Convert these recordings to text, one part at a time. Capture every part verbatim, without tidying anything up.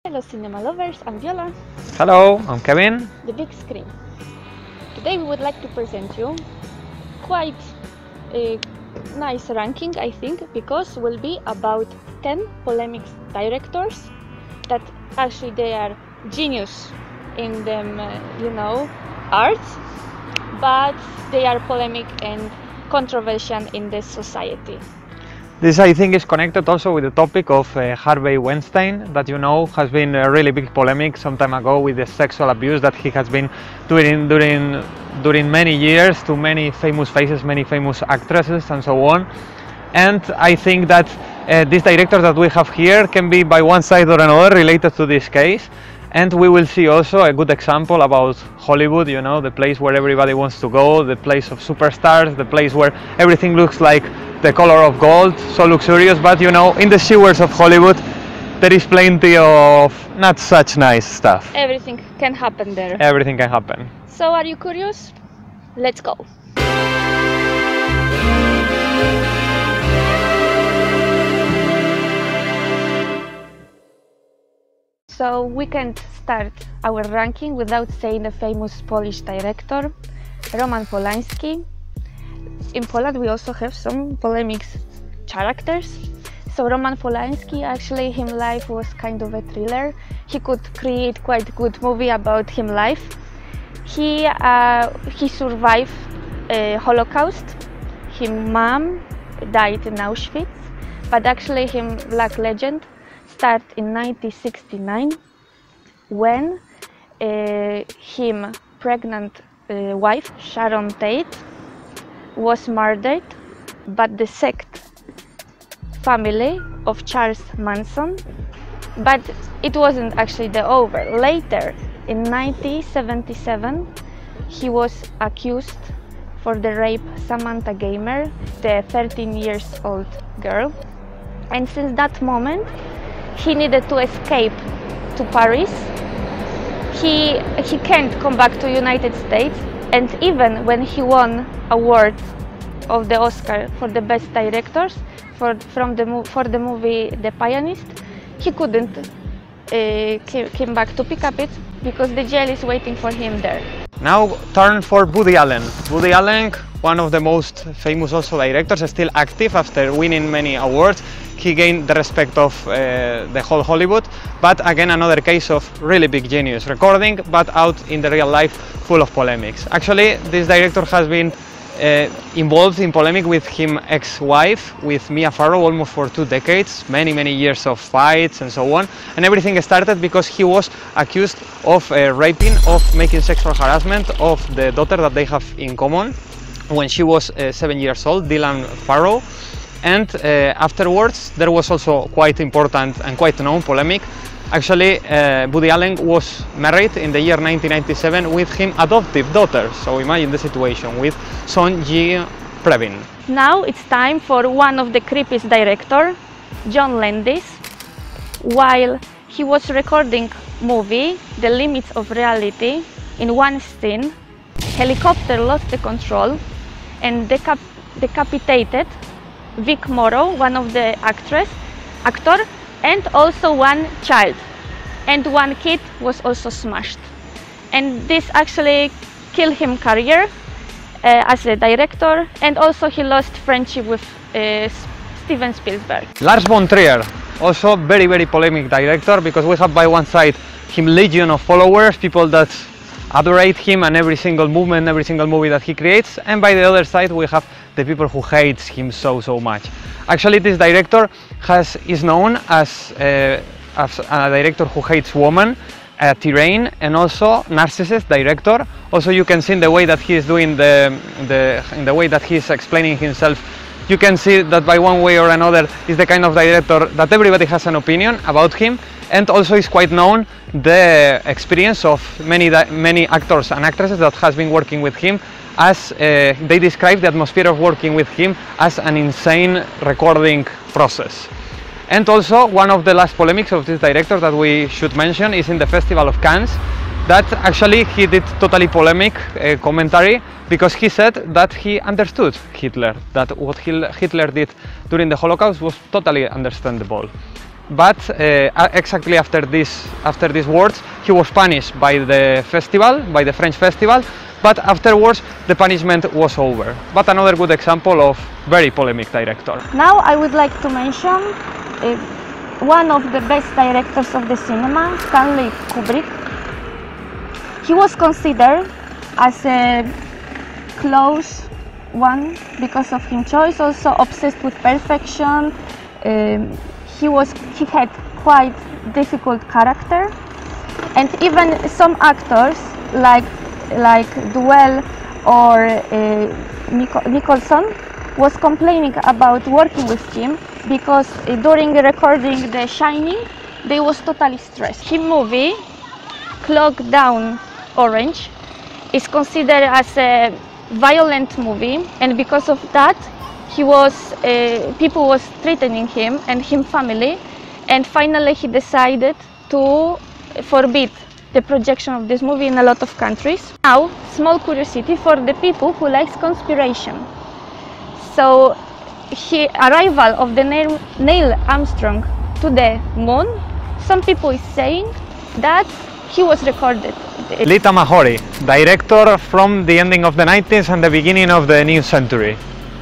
Hello cinema lovers, I'm Viola. Hello, I'm Kevin. The Big Screen. Today we would like to present you quite a nice ranking, I think, because will be about ten polemic directors that actually they are genius in them, uh, you know, art, but they are polemic and controversial in this society. This, I think, is connected also with the topic of uh, Harvey Weinstein, that you know has been a really big polemic some time ago with the sexual abuse that he has been doing during during many years to many famous faces, many famous actresses, and so on. And I think that uh, these directors that we have here can be by one side or another related to this case. And we will see also a good example about Hollywood, you know, the place where everybody wants to go, the place of superstars, the place where everything looks like the color of gold, so luxurious, but you know, in the sewers of Hollywood there is plenty of not such nice stuff. Everything can happen there. Everything can happen. So are you curious? Let's go. So we can't start our ranking without saying the famous Polish director, Roman Polanski. In Poland we also have some polemic characters. So Roman Polanski, actually his life was kind of a thriller. He could create quite a good movie about his life. He, uh, he survived a Holocaust. His mom died in Auschwitz, but actually his black legend started in nineteen sixty-nine when uh, his pregnant uh, wife, Sharon Tate, was murdered, but the sect family of Charles Manson, but it wasn't actually the over. Later, in nineteen seventy-seven, he was accused for the rape Samantha Gamer, the thirteen years old girl, and since that moment he needed to escape to Paris. He, he can't come back to United States, and even when he won award of the Oscar for the best directors for, from the, for the movie The Pianist, he couldn't uh, came back to pick up it because the jail is waiting for him there. Now turn for Woody Allen. Woody Allen, one of the most famous also directors, is still active after winning many awards. He gained the respect of uh, the whole Hollywood, but again another case of really big genius recording, but out in the real life full of polemics. Actually, this director has been uh, involved in polemic with his ex-wife, with Mia Farrow, almost for two decades, many many years of fights and so on, and everything started because he was accused of uh, raping, of making sexual harassment of the daughter that they have in common when she was uh, seven years old, Dylan Farrow. And uh, afterwards there was also quite important and quite known polemic. Actually, uh, Woody Allen was married in the year nineteen ninety-seven with his adoptive daughter, so imagine the situation with Sonji Previn. Now it's time for one of the creepiest director, John Landis. While he was recording movie The Limits of Reality, in one scene helicopter lost the control and decap decapitated Vic Morrow, one of the actress, actor, and also one child, and one kid was also smashed. And this actually killed him career uh, as a director, and also he lost friendship with uh, Steven Spielberg. Lars von Trier, also very very polemic director, because we have by one side him legion of followers, people that adorate him and every single movement, every single movie that he creates, and by the other side we have the people who hates him so so much. Actually, this director has is known as, uh, as a director who hates women, a tyrann, and also narcissist director. Also, you can see in the way that he is doing the, the in the way that he is explaining himself, you can see that by one way or another is the kind of director that everybody has an opinion about him. And also is quite known the experience of many many actors and actresses that has been working with him, as uh, they describe the atmosphere of working with him as an insane recording process. And also one of the last polemics of this director that we should mention is in the Festival of Cannes, that actually he did totally polemic uh, commentary, because he said that he understood Hitler, that what Hitler did during the Holocaust was totally understandable. but uh, exactly after this, after these words, he was punished by the festival, by the French festival, but afterwards the punishment was over. But another good example of very polemic director. Now I would like to mention uh, one of the best directors of the cinema, Stanley Kubrick. He was considered as a close one because of his choice, also obsessed with perfection. Um, he was he had quite difficult character, and even some actors like like Duell or uh, Nico Nicholson was complaining about working with him because uh, during recording The Shining they was totally stressed. His movie Clockdown Orange is considered as a violent movie, and because of that he was uh, people was threatening him and his family, and finally he decided to forbid the projection of this movie in a lot of countries. Now, small curiosity for the people who likes conspiration. So, the arrival of the Neil, Neil Armstrong to the moon, some people is saying that he was recorded. Lee Tamahori, director from the ending of the nineties and the beginning of the new century.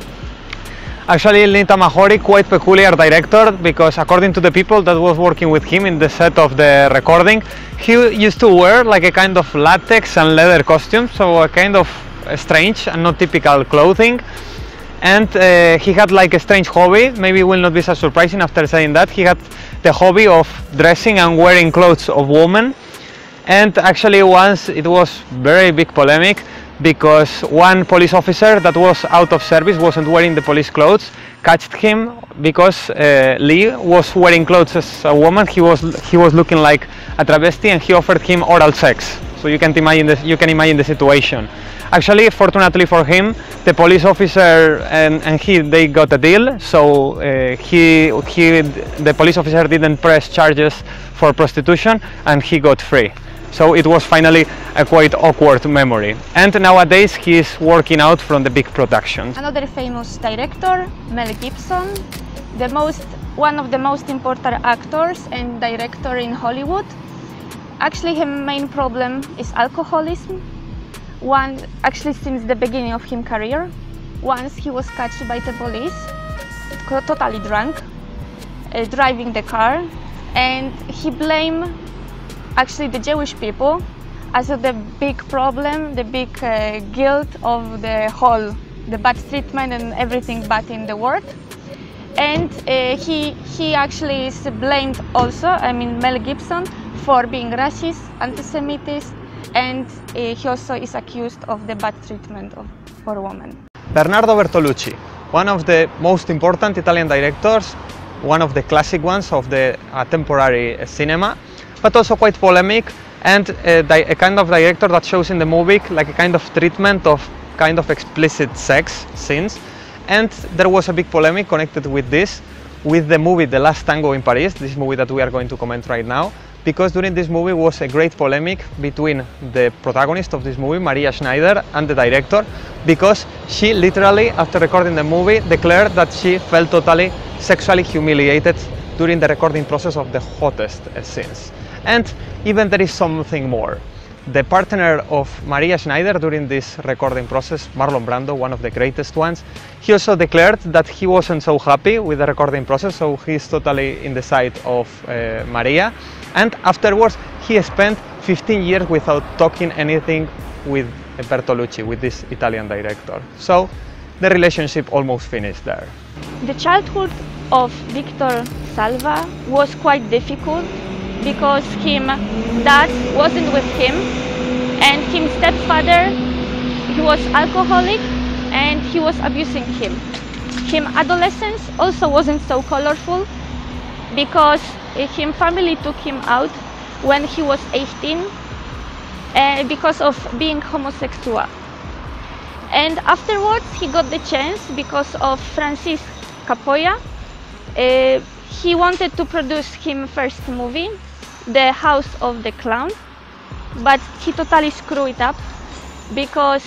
Actually, Lee Tamahori, quite peculiar director, because according to the people that was working with him in the set of the recording, he used to wear like a kind of latex and leather costume, so a kind of strange and not typical clothing. And uh, he had like a strange hobby, maybe it will not be so surprising after saying that. He had the hobby of dressing and wearing clothes of women. And actually once it was very big polemic, because one police officer that was out of service, wasn't wearing the police clothes, catched him because uh, Lee was wearing clothes as a woman. He was he was looking like a travesti, and he offered him oral sex. So you can imagine the, you can imagine the situation. Actually, fortunately for him, the police officer and, and he they got a deal. So uh, he he the police officer didn't press charges for prostitution, and he got free. So it was finally a quite awkward memory. And nowadays he is working out from the big productions. Another famous director, Mel Gibson, the most, one of the most important actors and director in Hollywood. Actually, his main problem is alcoholism. One, actually since the beginning of his career. Once he was catched by the police, totally drunk, uh, driving the car, and he blamed actually the Jewish people as the big problem, the big uh, guilt of the whole, the bad treatment and everything bad in the world. And uh, he, he actually is blamed also, I mean Mel Gibson, for being racist, anti-Semitist, and uh, he also is accused of the bad treatment of, for women. Bernardo Bertolucci, one of the most important Italian directors, one of the classic ones of the uh, contemporary cinema, but also quite polemic, and a, a kind of director that shows in the movie like a kind of treatment of kind of explicit sex scenes. And there was a big polemic connected with this, with the movie The Last Tango in Paris, this movie that we are going to comment right now, because during this movie was a great polemic between the protagonist of this movie, Maria Schneider, and the director, because she literally, after recording the movie, declared that she felt totally sexually humiliated during the recording process of the hottest scenes. And even there is something more. The partner of Maria Schneider during this recording process, Marlon Brando, one of the greatest ones, he also declared that he wasn't so happy with the recording process, so he's totally in the side of uh, Maria. And afterwards, he spent fifteen years without talking anything with Bertolucci, with this Italian director. So the relationship almost finished there. The childhood of Victor Salva was quite difficult, because his dad wasn't with him, and his stepfather, he was alcoholic and he was abusing him. His adolescence also wasn't so colorful, because his family took him out when he was eighteen uh, because of being homosexual. And afterwards he got the chance because of Francis Capoya. Uh, he wanted to produce his first movie, The House of the Clown, but he totally screwed it up, because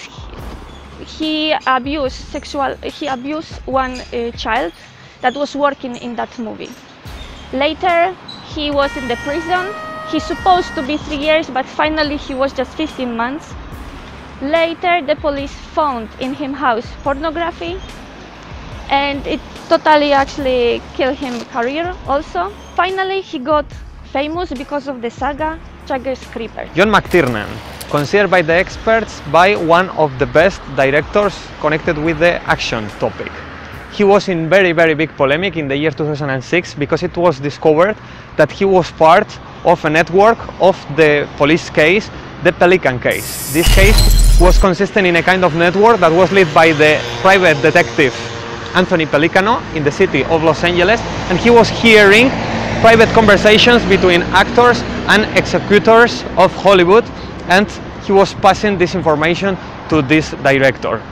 he abused sexual he abused one uh, child that was working in that movie. Later, he was in the prison. He's supposed to be three years, but finally he was just fifteen months. Later, the police found in his house pornography, and it totally actually killed him career also. Finally, he got famous because of the saga Jaggers Creeper. John McTiernan, considered by the experts by one of the best directors connected with the action topic. He was in very very big polemic in the year two thousand six because it was discovered that he was part of a network of the police case, the Pelican case. This case was consistent in a kind of network that was led by the private detective Anthony Pelicano in the city of Los Angeles, and he was hearing private conversations between actors and executors of Hollywood, and he was passing this information to this director.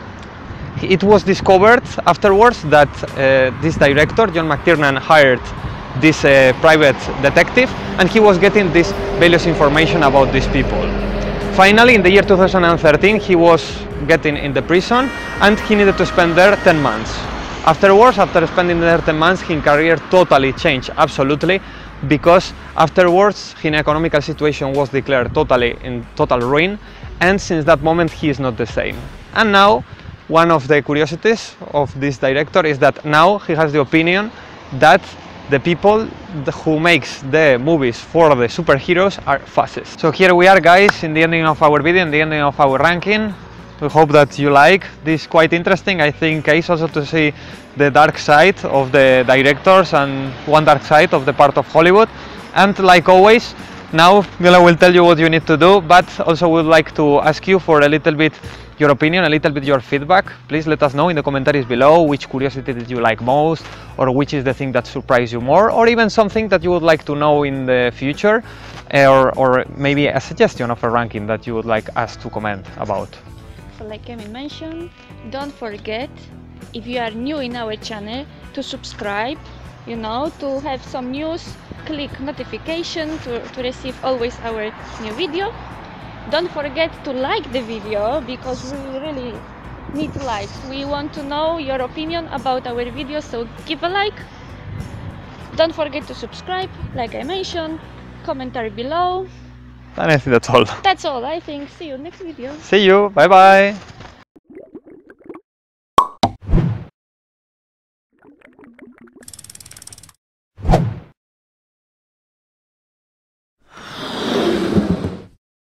It was discovered afterwards that uh, this director, John McTiernan, hired this uh, private detective, and he was getting this valuable information about these people. Finally, in the year two thousand thirteen, he was getting in the prison, and he needed to spend there ten months. Afterwards, after spending there ten months, his career totally changed, absolutely, because afterwards his economical situation was declared totally in total ruin, and since that moment he is not the same. And now, one of the curiosities of this director is that now he has the opinion that the people who makes the movies for the superheroes are fascists. So here we are, guys, in the ending of our video, in the ending of our ranking. We hope that you like this. Quite interesting. I think it's also to see the dark side of the directors and one dark side of the part of Hollywood. And like always, now Mila will tell you what you need to do, but also would like to ask you for a little bit your opinion, a little bit your feedback. Please let us know in the commentaries below which curiosity did you like most, or which is the thing that surprised you more, or even something that you would like to know in the future, or, or maybe a suggestion of a ranking that you would like us to comment about. So like Emi mentioned, don't forget, if you are new in our channel, to subscribe, you know, to have some news, click notification to, to receive always our new video. Don't forget to like the video, because we really need likes. We want to know your opinion about our videos, so give a like. Don't forget to subscribe, like I mentioned, commentary below. And I think that's all. That's all, I think. See you next video. See you, bye bye.